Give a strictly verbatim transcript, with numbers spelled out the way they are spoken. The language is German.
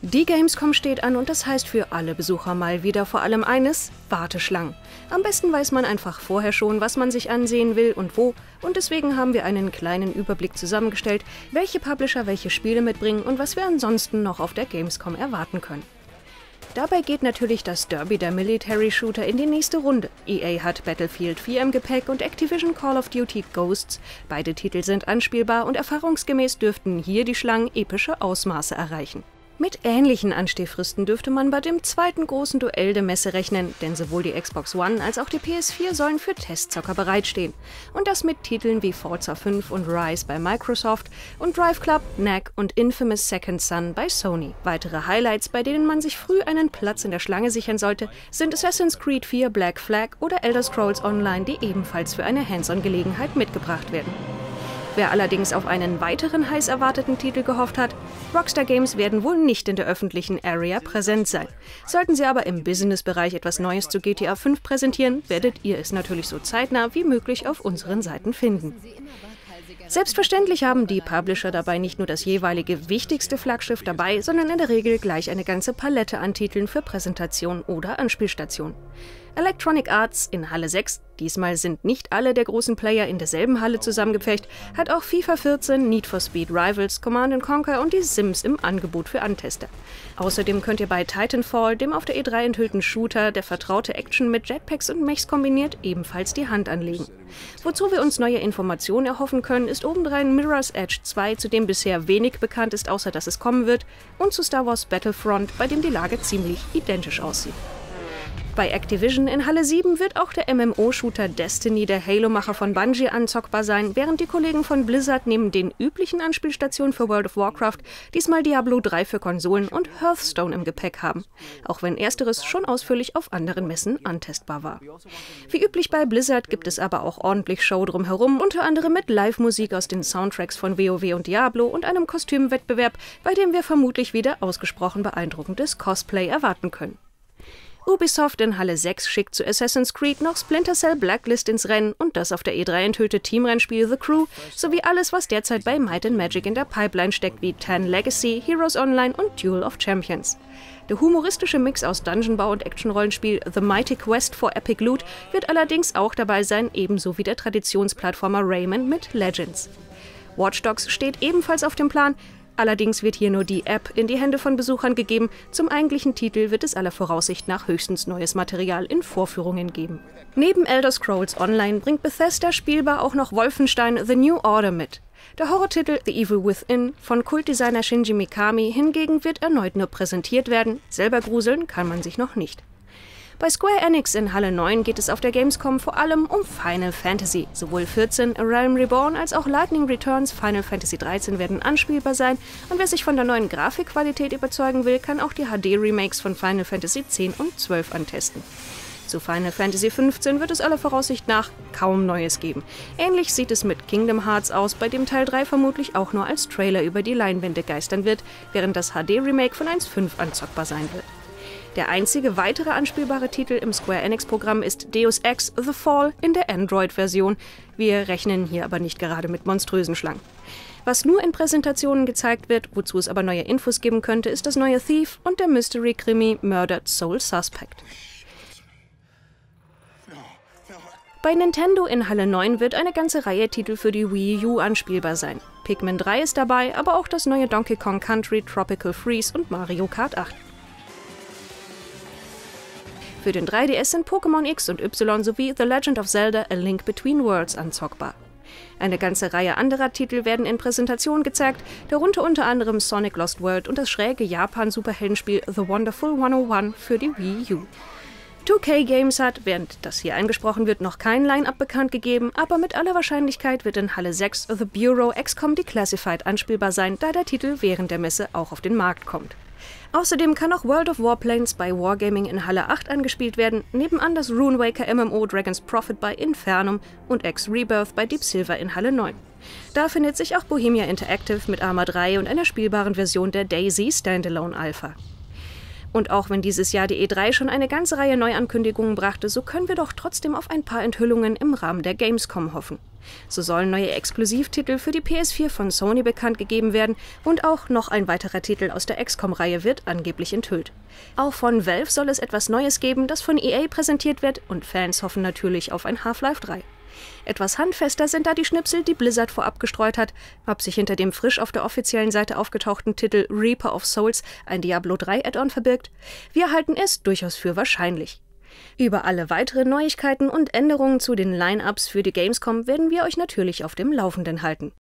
Die Gamescom steht an und das heißt für alle Besucher mal wieder vor allem eines: Warteschlangen. Am besten weiß man einfach vorher schon, was man sich ansehen will und wo, und deswegen haben wir einen kleinen Überblick zusammengestellt, welche Publisher welche Spiele mitbringen und was wir ansonsten noch auf der Gamescom erwarten können. Dabei geht natürlich das Derby der Military Shooter in die nächste Runde. E A hat Battlefield vier im Gepäck und Activision Call of Duty Ghosts. Beide Titel sind anspielbar und erfahrungsgemäß dürften hier die Schlangen epische Ausmaße erreichen. Mit ähnlichen Anstehfristen dürfte man bei dem zweiten großen Duell der Messe rechnen, denn sowohl die Xbox One als auch die P S vier sollen für Testzocker bereitstehen. Und das mit Titeln wie Forza fünf und Rise bei Microsoft und Drive Club, Knack und Infamous Second Son bei Sony. Weitere Highlights, bei denen man sich früh einen Platz in der Schlange sichern sollte, sind Assassin's Creed vier Black Flag oder Elder Scrolls Online, die ebenfalls für eine Hands-on-Gelegenheit mitgebracht werden. Wer allerdings auf einen weiteren heiß erwarteten Titel gehofft hat: Rockstar Games werden wohl nicht in der öffentlichen Area präsent sein. Sollten sie aber im Business-Bereich etwas Neues zu G T A fünf präsentieren, werdet ihr es natürlich so zeitnah wie möglich auf unseren Seiten finden. Selbstverständlich haben die Publisher dabei nicht nur das jeweilige wichtigste Flaggschiff dabei, sondern in der Regel gleich eine ganze Palette an Titeln für Präsentation oder Anspielstation. Electronic Arts in Halle sechs, diesmal sind nicht alle der großen Player in derselben Halle zusammengepfercht, hat auch FIFA vierzehn, Need for Speed Rivals, Command and Conquer und die Sims im Angebot für Antester. Außerdem könnt ihr bei Titanfall, dem auf der E drei enthüllten Shooter, der vertraute Action mit Jetpacks und Mechs kombiniert, ebenfalls die Hand anlegen. Wozu wir uns neue Informationen erhoffen können, ist obendrein Mirror's Edge zwei, zu dem bisher wenig bekannt ist, außer dass es kommen wird, und zu Star Wars Battlefront, bei dem die Lage ziemlich identisch aussieht. Bei Activision in Halle sieben wird auch der M M O-Shooter Destiny, der Halo-Macher von Bungie, anzockbar sein, während die Kollegen von Blizzard neben den üblichen Anspielstationen für World of Warcraft diesmal Diablo drei für Konsolen und Hearthstone im Gepäck haben, auch wenn ersteres schon ausführlich auf anderen Messen antestbar war. Wie üblich bei Blizzard gibt es aber auch ordentlich Show drumherum, unter anderem mit Live-Musik aus den Soundtracks von WoW und Diablo und einem Kostümwettbewerb, bei dem wir vermutlich wieder ausgesprochen beeindruckendes Cosplay erwarten können. Ubisoft in Halle sechs schickt zu Assassin's Creed noch Splinter Cell Blacklist ins Rennen und das auf der E drei enthüllte Teamrennspiel The Crew, sowie alles, was derzeit bei Might and Magic in der Pipeline steckt, wie Ten Legacy, Heroes Online und Duel of Champions. Der humoristische Mix aus Dungeonbau und Actionrollenspiel The Mighty Quest for Epic Loot wird allerdings auch dabei sein, ebenso wie der Traditionsplattformer Rayman mit Legends. Watch Dogs steht ebenfalls auf dem Plan. Allerdings wird hier nur die App in die Hände von Besuchern gegeben. Zum eigentlichen Titel wird es aller Voraussicht nach höchstens neues Material in Vorführungen geben. Neben Elder Scrolls Online bringt Bethesda spielbar auch noch Wolfenstein The New Order mit. Der Horrortitel The Evil Within von Kultdesigner Shinji Mikami hingegen wird erneut nur präsentiert werden. Selber gruseln kann man sich noch nicht. Bei Square Enix in Halle neun geht es auf der Gamescom vor allem um Final Fantasy. Sowohl vierzehn, A Realm Reborn, als auch Lightning Returns, Final Fantasy dreizehn werden anspielbar sein, und wer sich von der neuen Grafikqualität überzeugen will, kann auch die H D-Remakes von Final Fantasy zehn und zwölf antesten. Zu Final Fantasy fünfzehn wird es aller Voraussicht nach kaum Neues geben. Ähnlich sieht es mit Kingdom Hearts aus, bei dem Teil drei vermutlich auch nur als Trailer über die Leinwände geistern wird, während das H D-Remake von eins Punkt fünf anzockbar sein wird. Der einzige weitere anspielbare Titel im Square Enix-Programm ist Deus Ex The Fall in der Android-Version. Wir rechnen hier aber nicht gerade mit monströsen Schlangen. Was nur in Präsentationen gezeigt wird, wozu es aber neue Infos geben könnte, ist das neue Thief und der Mystery-Krimi Murdered Soul Suspect. Bei Nintendo in Halle neun wird eine ganze Reihe Titel für die Wii U anspielbar sein. Pikmin drei ist dabei, aber auch das neue Donkey Kong Country, Tropical Freeze und Mario Kart acht. Für den drei D S sind Pokémon X und Y sowie The Legend of Zelda A Link Between Worlds anzockbar. Eine ganze Reihe anderer Titel werden in Präsentationen gezeigt, darunter unter anderem Sonic Lost World und das schräge Japan-Superheldenspiel The Wonderful hunderteins für die Wii U. zwei K Games hat, während das hier eingesprochen wird, noch kein Line-Up bekannt gegeben, aber mit aller Wahrscheinlichkeit wird in Halle sechs The Bureau X COM Declassified anspielbar sein, da der Titel während der Messe auch auf den Markt kommt. Außerdem kann auch World of Warplanes bei Wargaming in Halle acht angespielt werden, nebenan das RuneWaker M M O Dragon's Prophet bei Infernum und X Rebirth bei Deep Silver in Halle neun. Da findet sich auch Bohemia Interactive mit Arma drei und einer spielbaren Version der DayZ Standalone Alpha. Und auch wenn dieses Jahr die E drei schon eine ganze Reihe Neuankündigungen brachte, so können wir doch trotzdem auf ein paar Enthüllungen im Rahmen der Gamescom hoffen. So sollen neue Exklusivtitel für die P S vier von Sony bekannt gegeben werden und auch noch ein weiterer Titel aus der X COM-Reihe wird angeblich enthüllt. Auch von Valve soll es etwas Neues geben, das von E A präsentiert wird, und Fans hoffen natürlich auf ein Half-Life drei. Etwas handfester sind da die Schnipsel, die Blizzard vorab gestreut hat. Ob sich hinter dem frisch auf der offiziellen Seite aufgetauchten Titel Reaper of Souls ein Diablo drei Add-on verbirgt? Wir halten es durchaus für wahrscheinlich. Über alle weiteren Neuigkeiten und Änderungen zu den Line-Ups für die Gamescom werden wir euch natürlich auf dem Laufenden halten.